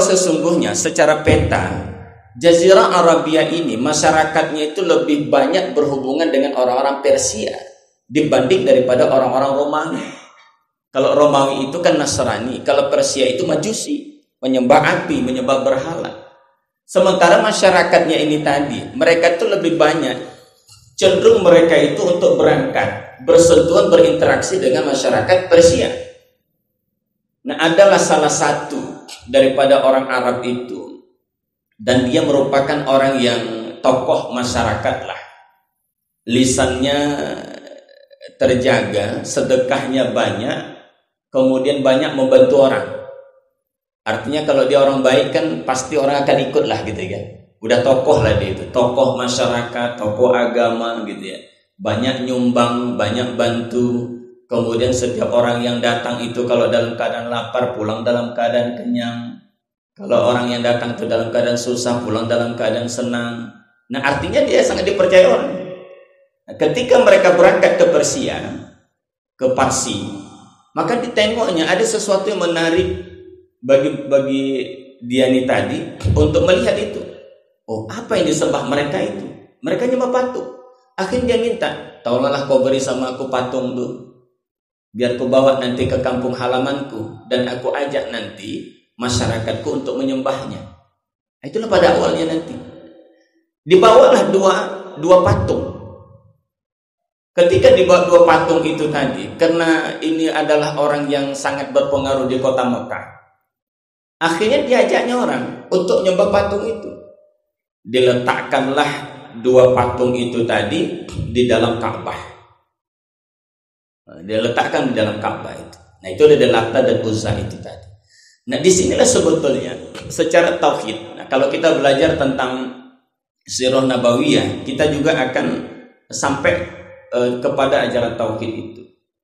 sesungguhnya secara peta Jazirah Arabia ini masyarakatnya itu lebih banyak berhubungan dengan orang-orang Persia dibanding daripada orang-orang Romawi. Kalau Romawi itu kan Nasrani, kalau Persia itu Majusi, menyembah api, menyembah berhala. Sementara masyarakatnya ini tadi, mereka itu lebih banyak cenderung mereka itu untuk berangkat, bersentuhan, berinteraksi dengan masyarakat Persia. Nah, adalah salah satu daripada orang Arab itu, dan dia merupakan orang yang tokoh masyarakat lah. Lisannya terjaga, sedekahnya banyak, kemudian banyak membantu orang. Artinya kalau dia orang baik kan pasti orang akan ikut lah gitu ya. Udah tokoh lah dia itu, tokoh masyarakat, tokoh agama gitu ya. Banyak nyumbang, banyak bantu. Kemudian setiap orang yang datang itu kalau dalam keadaan lapar pulang dalam keadaan kenyang. Kalau orang yang datang itu dalam keadaan susah pulang dalam keadaan senang. Nah, artinya dia sangat dipercaya orang. Nah, ketika mereka berangkat ke Persia, ke Parsi, maka ditengoknya ada sesuatu yang menarik bagi dia ini tadi untuk melihat itu. Oh, apa yang disembah mereka itu? Mereka nyembah patung. Akhirnya dia minta, tolonglah kau beri sama aku patung tuh, biar ku bawa nanti ke kampung halamanku dan aku ajak nanti masyarakatku untuk menyembahnya. Itulah pada awalnya nanti. Dibawalah dua patung. Ketika dibawa dua patung itu tadi, karena ini adalah orang yang sangat berpengaruh di kota Mekah, akhirnya diajaknya orang untuk nyembah patung itu. Diletakkanlah dua patung itu tadi di dalam Ka'bah. Diletakkan di dalam Ka'bah itu. Nah, itu ada Lata dan Uzza itu tadi. Nah, disinilah sebetulnya secara tauhid. Nah, kalau kita belajar tentang Sirah Nabawiyah, kita juga akan sampai kepada ajaran tauhid itu.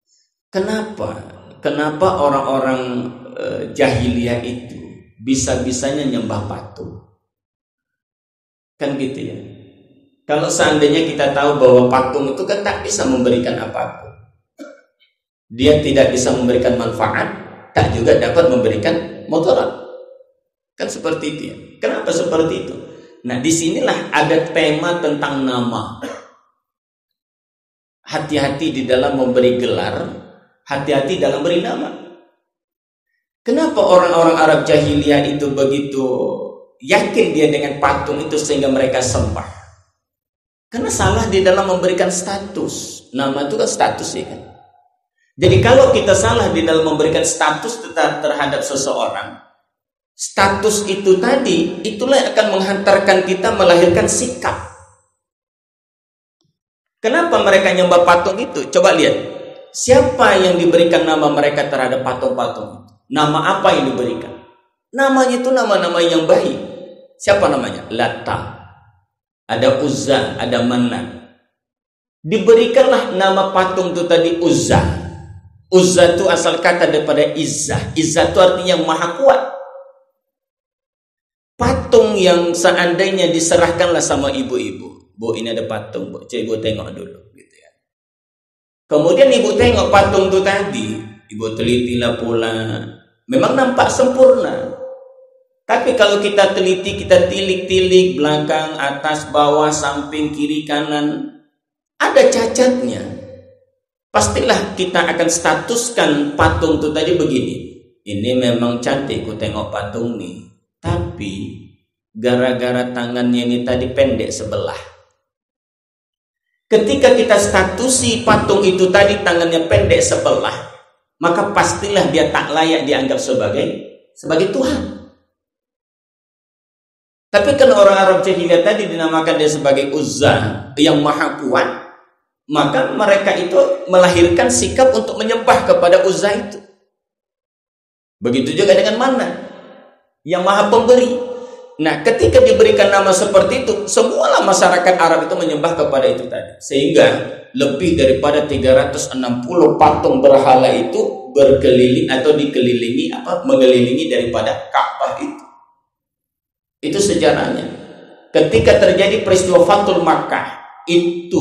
Kenapa orang-orang jahiliyah itu bisa-bisanya nyembah patung? Kan gitu ya. Kalau seandainya kita tahu bahwa patung itu kan tak bisa memberikan apapun, dia tidak bisa memberikan manfaat, tak juga dapat memberikan mudarat. Kan seperti itu ya. Kenapa seperti itu? Nah, disinilah ada tema tentang nama. Hati-hati di dalam memberi gelar, hati-hati dalam beri nama. Kenapa orang-orang Arab jahiliyah itu begitu yakin dia dengan patung itu sehingga mereka sembah? Karena salah di dalam memberikan status. Nama itu kan status ya kan. Jadi kalau kita salah di dalam memberikan status terhadap seseorang, status itu tadi, itulah yang akan menghantarkan kita melahirkan sikap. Kenapa mereka nyembah patung itu? Coba lihat. Siapa yang diberikan nama mereka terhadap patung-patung itu? Nama apa yang diberikan? Namanya itu nama-nama yang baik. Siapa namanya? Lata. Ada Uzza, ada Manat. Diberikanlah nama patung itu tadi Uzza. Uzza itu asal kata daripada Izzah. Izzah itu artinya maha kuat. Patung yang seandainya diserahkanlah sama ibu-ibu. Bu, ini ada patung, Bu. Cik, ibu tengok dulu gitu ya. Kemudian ibu tengok patung itu tadi, ibu telitilah pula. Memang nampak sempurna. Tapi kalau kita teliti, kita tilik-tilik belakang, atas, bawah, samping, kiri, kanan, ada cacatnya. Pastilah kita akan statuskan patung itu tadi begini. Ini memang cantik, ku tengok patung nih. Tapi gara-gara tangannya ini tadi pendek sebelah. Ketika kita statusi patung itu tadi tangannya pendek sebelah, maka pastilah dia tak layak dianggap sebagai Tuhan. Tapi kan orang Arab jahiliyah tadi dinamakan dia sebagai Uzza yang maha kuat, maka mereka itu melahirkan sikap untuk menyembah kepada Uzza itu. Begitu juga dengan Manat yang maha pemberi. Nah, ketika diberikan nama seperti itu, semualah masyarakat Arab itu menyembah kepada itu tadi. Sehingga lebih daripada 360 patung berhala itu berkeliling atau mengelilingi daripada Ka'bah itu. Itu sejarahnya. Ketika terjadi peristiwa Fathul Makkah, itu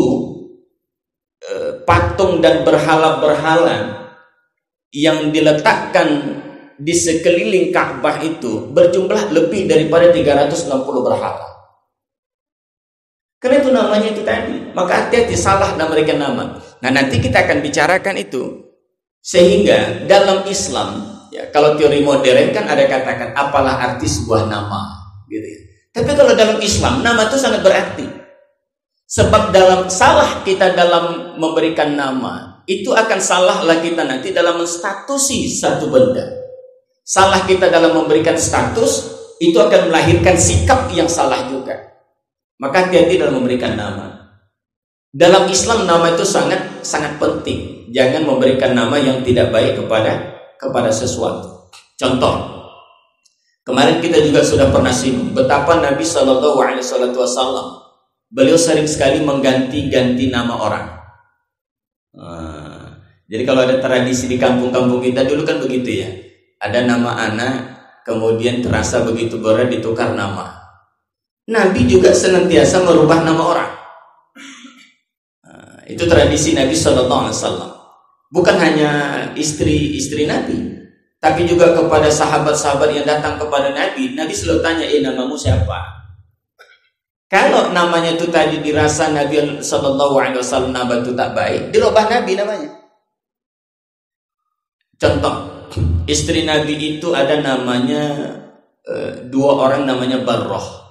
patung dan berhala-berhala yang diletakkan di sekeliling Ka'bah itu berjumlah lebih daripada 360 berhala. Karena itu namanya itu tadi. Maka hati-hati salah dan memberikan nama. Nah, nanti kita akan bicarakan itu. Sehingga dalam Islam, ya, kalau teori modern kan ada katakan apalah arti sebuah nama, gitu ya. Tapi kalau dalam Islam nama itu sangat berarti. Sebab dalam salah kita dalam memberikan nama, itu akan salahlah kita nanti dalam menstatusi satu benda. Salah kita dalam memberikan status itu akan melahirkan sikap yang salah juga. Maka hati-hati dalam memberikan nama. Dalam Islam nama itu sangat penting. Jangan memberikan nama yang tidak baik kepada sesuatu. Contoh, kemarin kita juga sudah pernah singgung betapa Nabi SAW beliau sering sekali mengganti-ganti nama orang. Jadi kalau ada tradisi di kampung-kampung kita dulu kan begitu ya. Ada nama anak, kemudian terasa begitu berat ditukar nama. Nabi juga senantiasa merubah nama orang. Itu tradisi Nabi SAW. Bukan hanya istri Nabi, tapi juga kepada sahabat-sahabat yang datang kepada Nabi. Nabi selalu tanya, namamu siapa? Kalau namanya itu tadi dirasa Nabi SAW nama itu tak baik, dirubah Nabi namanya. Contoh, istri Nabi itu ada namanya dua orang namanya Barroh.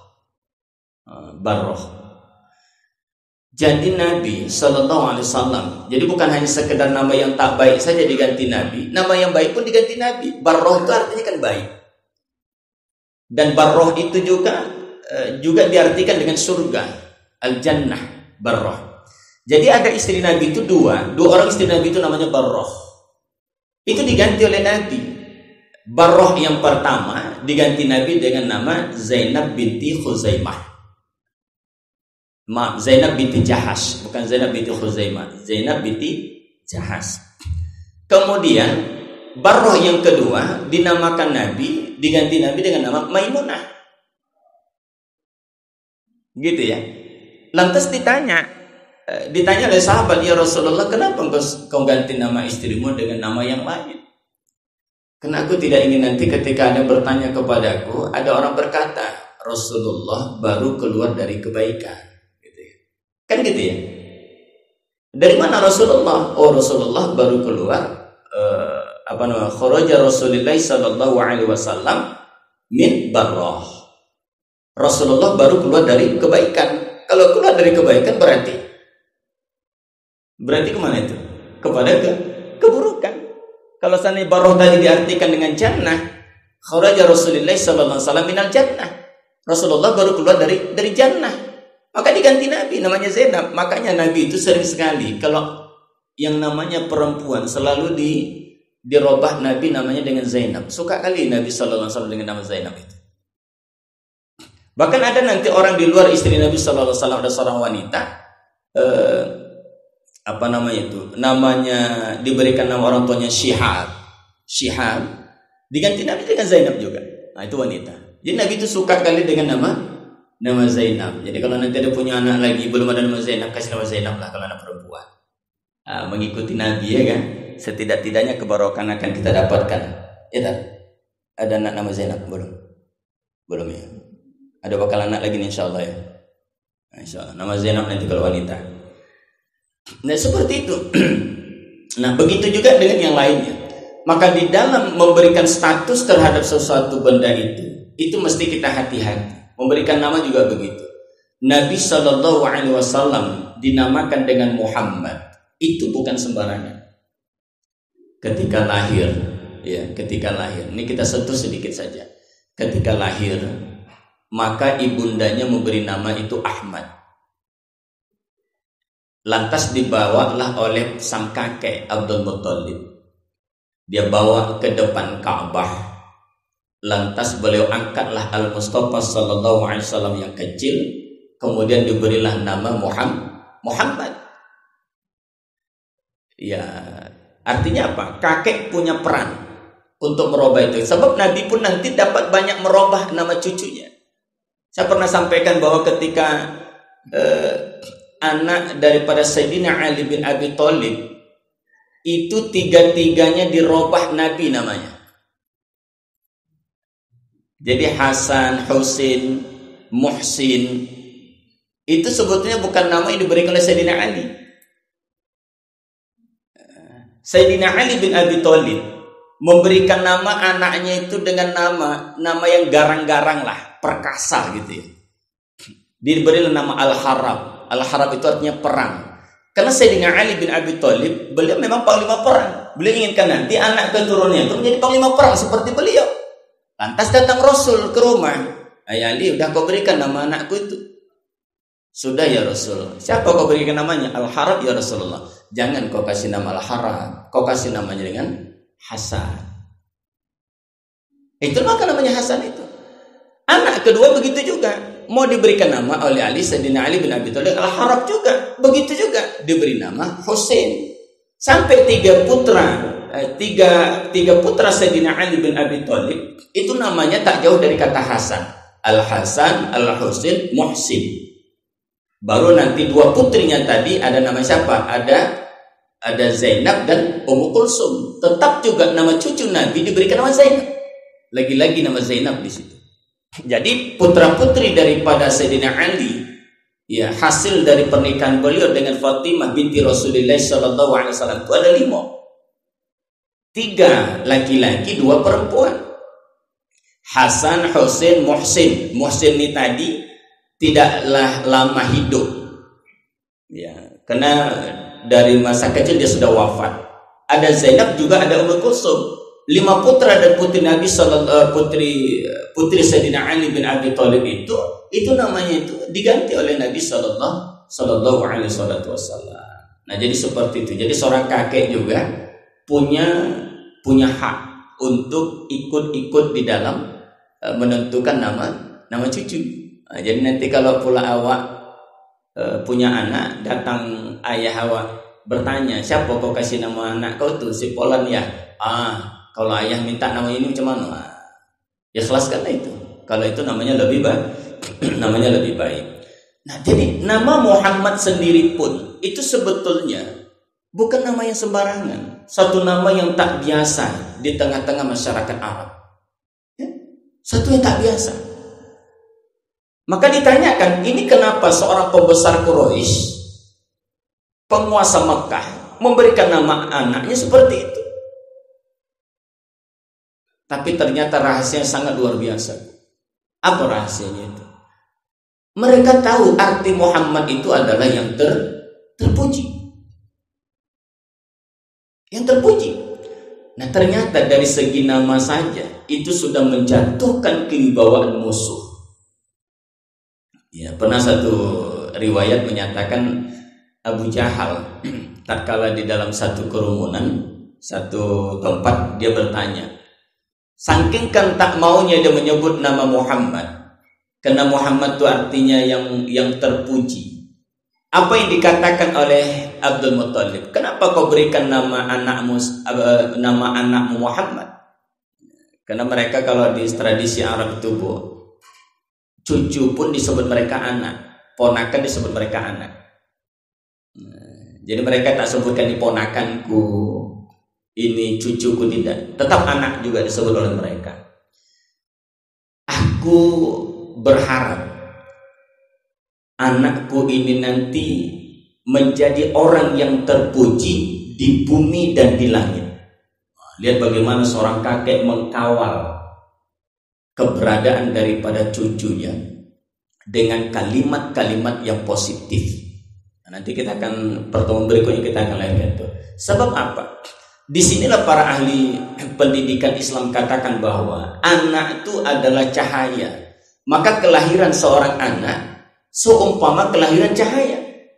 Jadi Nabi SAW, jadi bukan hanya sekedar nama yang tak baik saja diganti Nabi, nama yang baik pun diganti Nabi. Barroh itu artinya kan baik. Dan Barroh itu juga diartikan dengan surga, al-jannah, Barroh. Jadi ada istri Nabi itu dua orang istri Nabi itu namanya Barroh. Itu diganti oleh Nabi. Barroh yang pertama diganti Nabi dengan nama Zainab binti Khuzaimah. Maaf, Zainab binti Jahash, bukan Zainab binti Khuzaimah. Zainab binti Jahash. Kemudian Barroh yang kedua dinamakan Nabi, diganti Nabi dengan nama Maimunah. Gitu ya. Lantas ditanya oleh sahabat, ya Rasulullah, kenapa kau ganti nama istrimu dengan nama yang lain? Karena aku tidak ingin nanti ketika ada bertanya kepadaku, ada orang berkata, Rasulullah baru keluar dari kebaikan. Gitu ya. Kan gitu ya. Dari mana Rasulullah? Oh, Rasulullah baru keluar kharaja Rasulullah sallallahu alaihi wasallam min Barrah. Rasulullah baru keluar dari kebaikan. Kalau keluar dari kebaikan berarti kemana itu? Kepada keburukan. Kalau seandainya Barroh tadi diartikan dengan jannah, kharaja Rasulullah sallallahu alaihi wasallam minal jannah. Rasulullah baru keluar dari jannah. Maka diganti Nabi namanya Zainab. Makanya Nabi itu sering sekali kalau yang namanya perempuan selalu dirubah Nabi namanya dengan Zainab. Suka kali Nabi sallallahu alaihi wasallam dengan nama Zainab itu. Bahkan ada nanti orang di luar istri Nabi sallallahu alaihi wasallam, ada seorang wanita namanya diberikan nama orang tuanya Syihab, diganti Nabi dengan Zainab juga. Nah, itu wanita. Jadi Nabi itu suka kali dengan nama Zainab. Jadi kalau nanti ada punya anak lagi belum ada nama Zainab, kasih nama Zainab lah kalau anak perempuan. Mengikuti Nabi ya kan. Setidak-tidaknya kebarokan akan kita dapatkan. Ya tak? Ada anak nama Zainab belum ya. Ada bakal anak lagi nih insyaallah ya. Insyaallah nama Zainab nanti kalau wanita. Nah seperti itu. Nah begitu juga dengan yang lainnya. Maka di dalam memberikan status terhadap sesuatu benda itu mesti kita hati-hati. Memberikan nama juga begitu. Nabi SAW dinamakan dengan Muhammad. Itu bukan sembarangan. Ketika lahir, ini kita sentuh sedikit saja. Ketika lahir, maka ibundanya memberi nama itu Ahmad. Lantas dibawalah oleh sang kakek Abdul Muttalib. Dia bawa ke depan Ka'bah. Lantas beliau angkatlah Al-Mustafa sallallahu alaihi wasallam yang kecil, kemudian diberilah nama Muhammad. Ya, artinya apa? Kakek punya peran untuk merubah itu. Sebab Nabi pun nanti dapat banyak merubah nama cucunya. Saya pernah sampaikan bahwa ketika anak daripada Sayyidina Ali bin Abi Thalib itu tiga-tiganya dirubah Nabi namanya. Jadi Hasan, Husin, Muhsin itu sebetulnya bukan nama yang diberikan oleh Sayyidina Ali. Sayyidina Ali bin Abi Thalib memberikan nama anaknya itu dengan nama yang garang-garang lah, perkasa gitu ya. Diberi nama Al-Harab. Al-Harab itu artinya perang. Karena Sayyidina Ali bin Abi Thalib, beliau memang panglima perang. Beliau inginkan nanti anak keturunannya itu menjadi panglima perang seperti beliau. Lantas datang Rasul ke rumah. Ayah Ali, udah kau berikan nama anakku itu? Sudah ya Rasul. Siapa kau berikan namanya? Al-Harab ya Rasulullah. Jangan kau kasih nama Al-Harab. Kau kasih namanya dengan Hasan. Itu maka namanya Hasan itu. Anak kedua begitu juga. Mau diberikan nama oleh Ali, Sayyidina Ali bin Abi Thalib, Al-Harab juga. Begitu juga diberi nama Husain. Sampai tiga putra Sayyidina Ali bin Abi Thalib itu namanya tak jauh dari kata Hasan. Al-Hasan, Al-Husain, Muhsin. Baru nanti dua putrinya tadi ada nama siapa? Ada Zainab dan Ummu Kulsum. Tetap juga nama cucu Nabi diberikan nama Zainab. Lagi-lagi nama Zainab di situ. Jadi putra-putri daripada Sayyidina Ali, ya hasil dari pernikahan beliau dengan Fatimah binti Rasulullah sallallahu alaihi wasallam itu ada 5. 3 laki-laki, 2 perempuan. Hasan, Husain, Muhsin. Muhsin ini tadi tidaklah lama hidup. Ya, karena dari masa kecil dia sudah wafat. Ada Zainab juga ada Ummu Kulsum. 5 putra dan putri Nabi putri Sayyidina Ali bin Abi Thalib itu namanya itu diganti oleh Nabi sallallahu alaihi wasallam. Nah, jadi seperti itu. Jadi seorang kakek juga punya hak untuk ikut di dalam menentukan nama cucu. Nah, jadi nanti kalau pula awak punya anak, datang ayah awak bertanya, siapa kau kasih nama anak kau tuh? Si Polan ya. Kalau ayah minta nama ini macam mana? Ya ikhlaskanlah itu. Kalau itu namanya lebih baik. Namanya lebih baik. Nah, jadi nama Muhammad sendiri pun itu sebetulnya bukan nama yang sembarangan. Satu nama yang tak biasa di tengah-tengah masyarakat Arab. Ya? Satu yang tak biasa. Maka ditanyakan, ini kenapa seorang pembesar Quraisy, penguasa Mekah, memberikan nama anaknya seperti itu? Tapi ternyata rahasianya sangat luar biasa. Apa rahasianya itu? Mereka tahu arti Muhammad itu adalah yang terpuji. Yang terpuji. Nah, ternyata dari segi nama saja itu sudah menjatuhkan kewibawaan musuh. Ya, pernah satu riwayat menyatakan Abu Jahal tatkala di dalam satu kerumunan, satu tempat, dia bertanya, saking kan tak maunya dia menyebut nama Muhammad, karena Muhammad itu artinya yang terpuji. Apa yang dikatakan oleh Abdul Muttalib? Kenapa kau berikan nama anakmu Muhammad? Karena mereka kalau di tradisi Arab itu, cucu pun disebut mereka anak, ponakan disebut mereka anak. Jadi mereka tak sebutkan ini ponakanku, ini cucuku, tidak. Tetap anak juga disebut oleh mereka. Aku berharap anakku ini nanti menjadi orang yang terpuji di bumi dan di langit. Lihat bagaimana seorang kakek mengkawal keberadaan daripada cucunya dengan kalimat-kalimat yang positif. Nah, nanti kita akan pertemuan berikutnya kita akan lihat itu. Sebab apa? Disinilah para ahli pendidikan Islam katakan bahwa anak itu adalah cahaya. Maka kelahiran seorang anak seumpama kelahiran cahaya.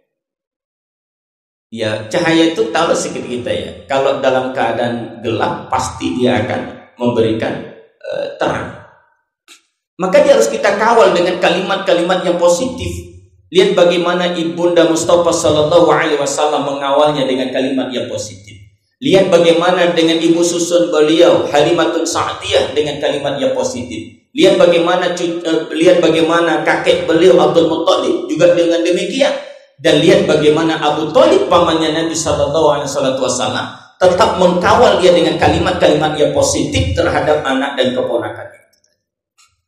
Ya, cahaya itu tahu sedikit kita ya. Kalau dalam keadaan gelap pasti dia akan memberikan terang. Maka dia harus kita kawal dengan kalimat-kalimat yang positif. Lihat bagaimana Ibunda Mustafa sallallahu alaihi wasallam mengawalnya dengan kalimat yang positif. Lihat bagaimana dengan ibu susun beliau Halimatun Sa'diyah dengan kalimat yang positif. Lihat bagaimana kakek beliau Abdul Muttalib juga dengan demikian. Dan lihat bagaimana Abu Thalib pamannya Nabi sallallahu alaihi wasallam tetap mengkawal dia dengan kalimat-kalimat yang positif terhadap anak dan keponakannya.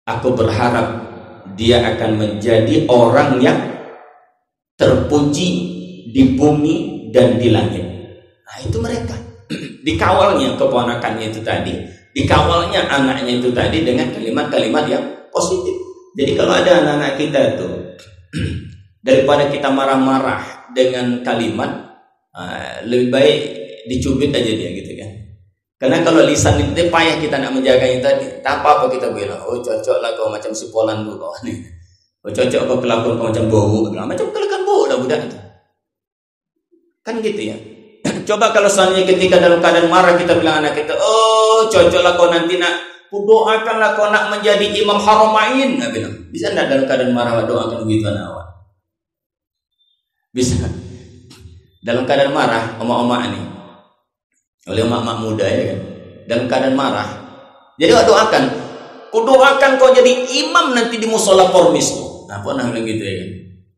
Aku berharap dia akan menjadi orang yang terpuji di bumi dan di langit. Nah, itu mereka. Dikawalnya keponakannya itu tadi, dikawalnya anaknya itu tadi dengan kalimat-kalimat yang positif. Jadi kalau ada anak-anak kita itu daripada kita marah-marah dengan kalimat, lebih baik dicubit aja dia gitu kan. Karena kalau lisan itu payah kita nak menjaganya tadi. Tak apa-apa kita bilang, oh cocok lah kau macam si Polan dulu kau ni. Oh cocok kau kelakuan kau macam bau, macam kelakuan bau dah budak itu. Kan gitu ya. Coba kalau seandainya ketika dalam keadaan marah kita bilang anak kita, oh cocoklah kau nanti nak, doakanlah kau nak menjadi imam haramain. Nah, bilang, bisa enggak dalam keadaan marah doakan begitu anak awak? Bisa. Dalam keadaan marah, omak-omak ini, oleh omak-omak muda ya kan, dalam keadaan marah, jadi doakan, ku doakan kau jadi imam nanti di musola Pormis tu. Nah, pernah bilang gitu ya kan.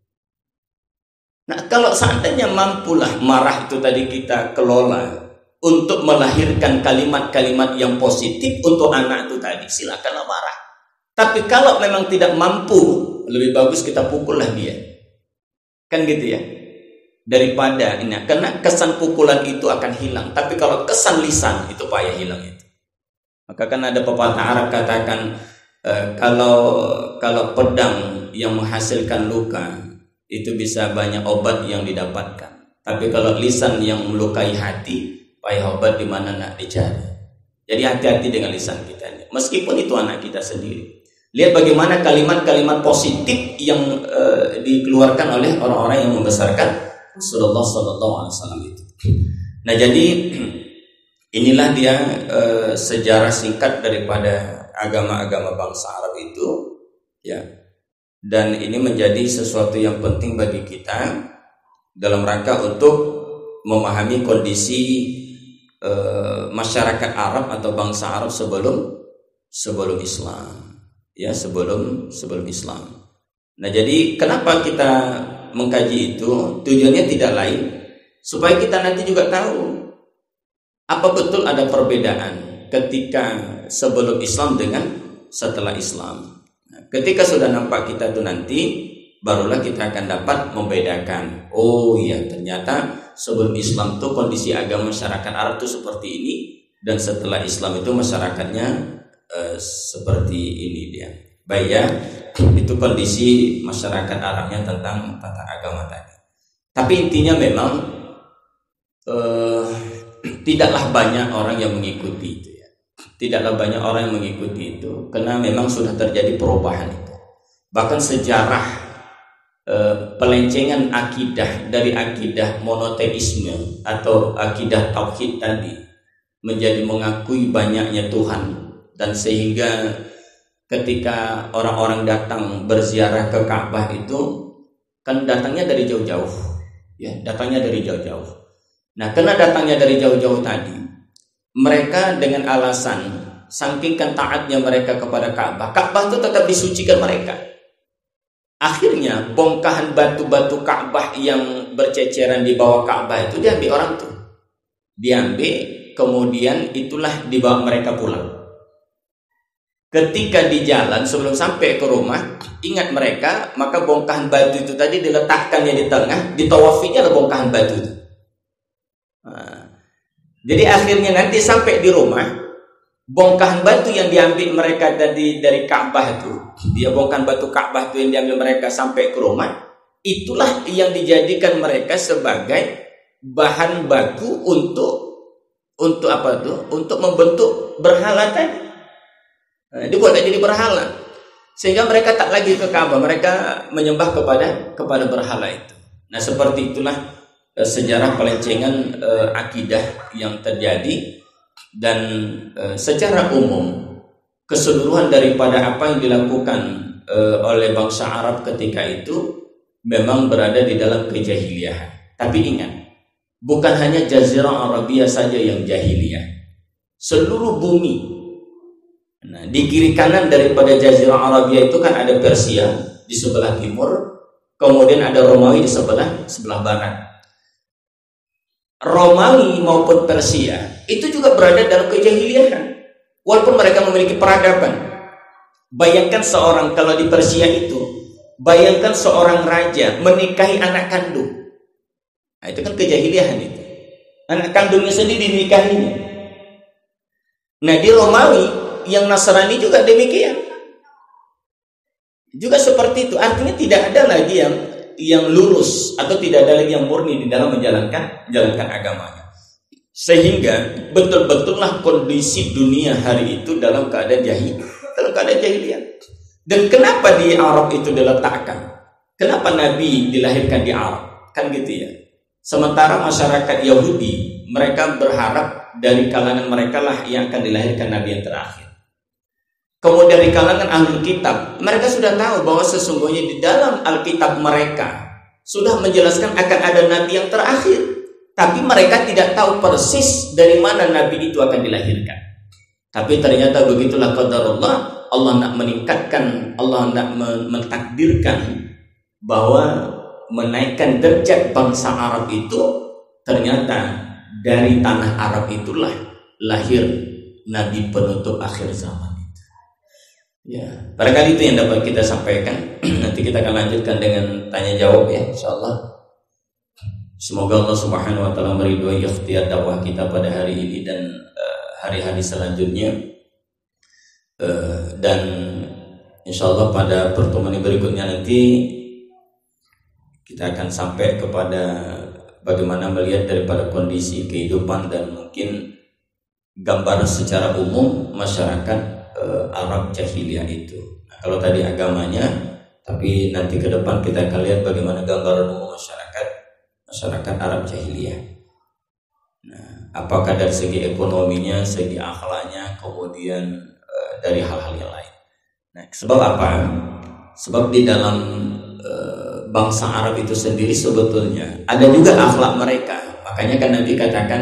Nah, kalau seandainya mampulah marah itu tadi kita kelola untuk melahirkan kalimat-kalimat yang positif untuk anak itu tadi, silakanlah marah. Tapi kalau memang tidak mampu, lebih bagus kita pukullah dia. Kan gitu ya. Daripada ini, karena kesan pukulan itu akan hilang. Tapi kalau kesan lisan itu payah hilang itu. Maka kan ada pepatah Arab katakan kalau pedang yang menghasilkan luka itu bisa banyak obat yang didapatkan. Tapi kalau lisan yang melukai hati, payah obat di mana nak dicari. Jadi hati-hati dengan lisan kita. Meskipun itu anak kita sendiri. Lihat bagaimana kalimat-kalimat positif yang dikeluarkan oleh orang-orang yang membesarkan Rasulullah SAW itu. Nah, jadi inilah dia sejarah singkat daripada agama-agama bangsa Arab itu, ya. Dan ini menjadi sesuatu yang penting bagi kita dalam rangka untuk memahami kondisi masyarakat Arab atau bangsa Arab sebelum Islam, ya, sebelum Islam. Nah, jadi kenapa kita mengkaji itu? Tujuannya tidak lain supaya kita nanti juga tahu apa betul ada perbedaan ketika sebelum Islam dengan setelah Islam. Ketika sudah nampak kita tuh nanti, barulah kita akan dapat membedakan. Oh iya, ternyata sebelum Islam tuh kondisi agama masyarakat Arab tuh seperti ini, dan setelah Islam itu masyarakatnya seperti ini dia. Baik ya, itu kondisi masyarakat Arabnya tentang tata agama tadi. Tapi intinya memang tidaklah banyak orang yang mengikuti itu. Tidaklah banyak orang yang mengikuti itu karena memang sudah terjadi perubahan itu. Bahkan sejarah pelencengan akidah dari akidah monoteisme atau akidah tauhid tadi menjadi mengakui banyaknya Tuhan, dan sehingga ketika orang-orang datang berziarah ke Ka'bah itu kan datangnya dari jauh-jauh, ya, datangnya dari jauh-jauh. Nah, karena datangnya dari jauh-jauh tadi, mereka dengan alasan saking taatnya mereka kepada Ka'bah, Ka'bah itu tetap disucikan mereka. Akhirnya bongkahan batu-batu Ka'bah yang berceceran di bawah Ka'bah itu diambil orang tuh. Diambil, kemudian itulah dibawa mereka pulang. Ketika di jalan sebelum sampai ke rumah, ingat mereka, maka bongkahan batu itu tadi diletakkannya di tengah, ditawafinya bongkahan batu itu. Jadi akhirnya nanti sampai di rumah, bongkahan batu yang diambil mereka dari Ka'bah itu, dia bongkahan batu Ka'bah itu yang diambil mereka sampai ke rumah, itulah yang dijadikan mereka sebagai bahan baku untuk apa tuh? Untuk membentuk berhala tadi. Nah, dibuat jadi berhala, sehingga mereka tak lagi ke Ka'bah, mereka menyembah kepada berhala itu. Nah, seperti itulah sejarah pelencengan akidah yang terjadi, dan secara umum keseluruhan daripada apa yang dilakukan oleh bangsa Arab ketika itu memang berada di dalam kejahiliahan. Tapi ingat, bukan hanya Jazirah Arabia saja yang jahiliyah, seluruh bumi. Nah, di kiri kanan daripada Jazirah Arabia itu kan ada Persia di sebelah timur, kemudian ada Romawi di sebelah barat. Romawi maupun Persia itu juga berada dalam kejahiliahan, walaupun mereka memiliki peradaban. Bayangkan seorang, kalau di Persia itu, bayangkan seorang raja menikahi anak kandung. Nah, itu kan kejahiliahan itu. Anak kandungnya sendiri dinikahinya. Nah, di Romawi yang Nasrani juga demikian. Juga seperti itu. Artinya tidak ada lagi yang lurus atau tidak ada lagi yang murni di dalam menjalankan agamanya. Sehingga betul-betullah kondisi dunia hari itu dalam keadaan jahiliyah. Dan kenapa di Arab itu diletakkan? Kenapa Nabi dilahirkan di Arab? Kan gitu ya. Sementara masyarakat Yahudi, mereka berharap dari kalangan mereka lah yang akan dilahirkan Nabi yang terakhir. Kemudian di kalangan Ahlul Kitab, mereka sudah tahu bahwa sesungguhnya di dalam Alkitab mereka sudah menjelaskan akan ada Nabi yang terakhir. Tapi mereka tidak tahu persis dari mana Nabi itu akan dilahirkan. Tapi ternyata begitulah qadarullah, Allah nak meningkatkan, Allah nak mentakdirkan bahwa menaikkan derajat bangsa Arab itu, ternyata dari tanah Arab itulah lahir Nabi penutup akhir zaman. Ya, barangkali itu yang dapat kita sampaikan. Nanti kita akan lanjutkan dengan tanya jawab ya, insyaallah. Semoga Allah Subhanahu wa taala meridhai ikhtiar dakwah kita pada hari ini dan hari-hari selanjutnya. Dan insyaallah pada pertemuan berikutnya nanti kita akan sampai kepada bagaimana melihat daripada kondisi kehidupan dan mungkin gambaran secara umum masyarakat Arab jahiliyah itu. Nah, kalau tadi agamanya, tapi nanti ke depan kita akan lihat bagaimana gambaran umum masyarakat Arab jahiliyah. Nah, apakah dari segi ekonominya, segi akhlaknya, kemudian dari hal-hal yang lain. Nah, sebab apa? Sebab di dalam bangsa Arab itu sendiri sebetulnya ada juga akhlak mereka. Makanya kan Nabi katakan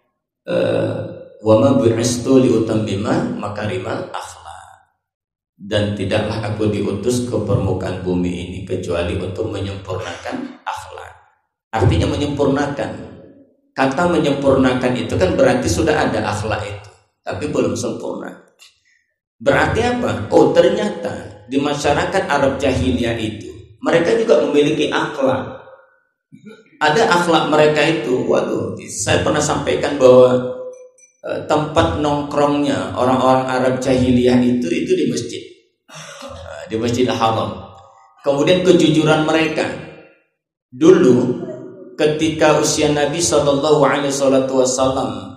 wa ma bu'istu liutammima makarimal akhlak, dan tidaklah aku diutus ke permukaan bumi ini kecuali untuk menyempurnakan akhlak. Artinya menyempurnakan. Kata menyempurnakan itu kan berarti sudah ada akhlak itu, tapi belum sempurna. Berarti apa? Oh, ternyata di masyarakat Arab jahiliyah itu mereka juga memiliki akhlak. Ada akhlak mereka itu. Waduh, saya pernah sampaikan bahwa tempat nongkrongnya orang-orang Arab jahiliyah itu di masjid, di Masjidil Haram. Kemudian kejujuran mereka dulu ketika usia Nabi Shallallahu Alaihi Wasallam,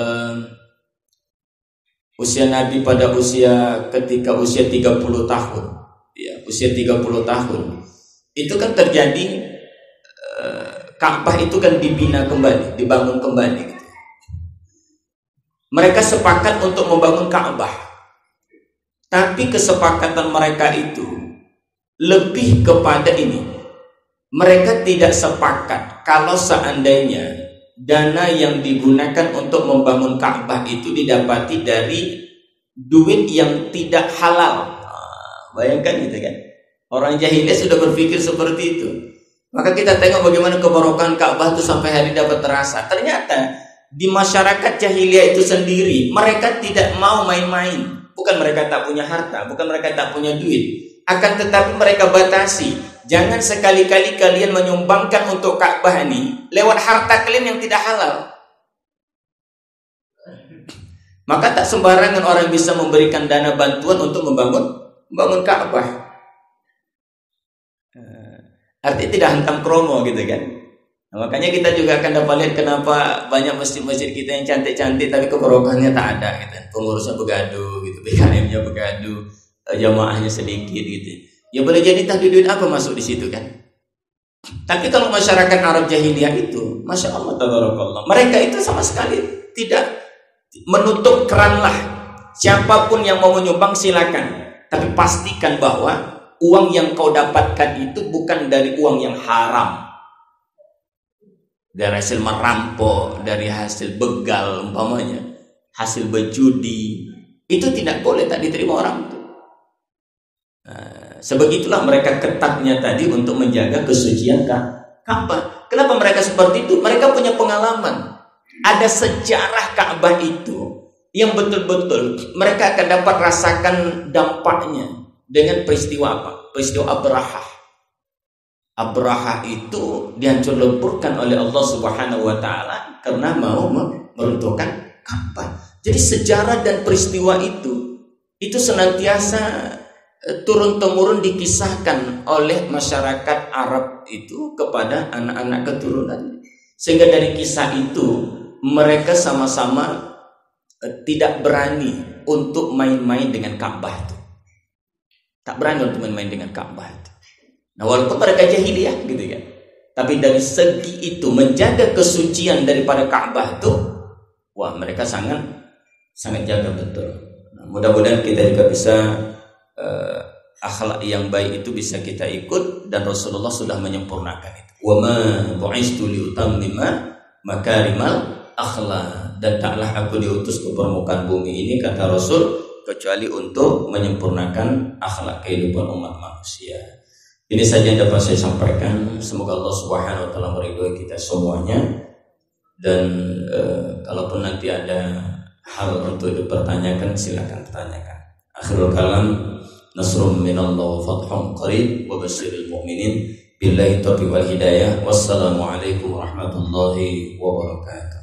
usia Nabi pada ketika usia 30 tahun, ya, usia 30 tahun itu kan terjadi Ka'bah itu kan dibina kembali, dibangun kembali. Mereka sepakat untuk membangun Ka'bah. Tapi kesepakatan mereka itu lebih kepada ini. Mereka tidak sepakat kalau seandainya dana yang digunakan untuk membangun Ka'bah itu didapati dari duit yang tidak halal. Bayangkan gitu kan. Orang jahiliyah sudah berpikir seperti itu. Maka kita tengok bagaimana kebarokan Ka'bah itu sampai hari dapat terasa. Ternyata di masyarakat jahiliyah itu sendiri mereka tidak mau main-main. Bukan mereka tak punya harta, bukan mereka tak punya duit, akan tetapi mereka batasi. Jangan sekali-kali kalian menyumbangkan untuk Ka'bah ini lewat harta kalian yang tidak halal. Maka tak sembarangan orang bisa memberikan dana bantuan untuk membangun Ka'bah. Artinya tidak hantam kromo gitu kan. Nah, makanya kita juga akan dapat lihat kenapa banyak masjid-masjid kita yang cantik-cantik tapi keberokannya tak ada gitu. Pengurusnya begaduh gitu, BKM-nya begaduh, jamaahnya sedikit gitu. Ya boleh jadi tadi duit apa masuk di situ kan. Tapi kalau masyarakat Arab jahiliyah itu, Masya Allah tabarakallah, mereka itu sama sekali tidak menutup keran lah. Siapapun yang mau menyumbang silakan, tapi pastikan bahwa uang yang kau dapatkan itu bukan dari uang yang haram, dari hasil merampok, dari hasil begal umpamanya, hasil berjudi, itu tidak boleh, tak diterima orang itu. Sebegitulah mereka ketatnya tadi untuk menjaga kesucian Ka'bah. Kenapa mereka seperti itu? Mereka punya pengalaman. Ada sejarah Ka'bah itu yang betul-betul mereka akan dapat rasakan dampaknya dengan peristiwa apa? Peristiwa Abrahah. Abrahah itu dihancur leburkan oleh Allah Subhanahu wa taala karena mau meruntuhkan Ka'bah. Jadi sejarah dan peristiwa itu senantiasa turun-temurun dikisahkan oleh masyarakat Arab itu kepada anak-anak keturunan. Sehingga dari kisah itu mereka sama-sama tidak berani untuk main-main dengan Ka'bah itu. Tak berani untuk main-main dengan Ka'bah itu. Nah, walaupun mereka jahiliyah gitu kan. Tapi dari segi itu menjaga kesucian daripada Ka'bah itu, wah mereka sangat jaga betul. Nah, mudah-mudahan kita juga bisa akhlak yang baik itu bisa kita ikut, dan Rasulullah sudah menyempurnakan itu. Wa ma bu'istu liutammima makarimal akhlak, dan taklah aku diutus ke permukaan bumi ini, kata Rasul, kecuali untuk menyempurnakan akhlak kehidupan umat manusia. Ini saja yang dapat saya sampaikan. Semoga Allah Subhanahu wa taala meridhoi kita semuanya. Dan kalaupun nanti ada hal untuk dipertanyakan, silakan tanyakan. Akhirul kalam, nasrun minallah wa fathun qarib wa basyiril mu'minin. Billahi taufiq wal hidayah. Wassalamualaikum warahmatullahi wabarakatuh.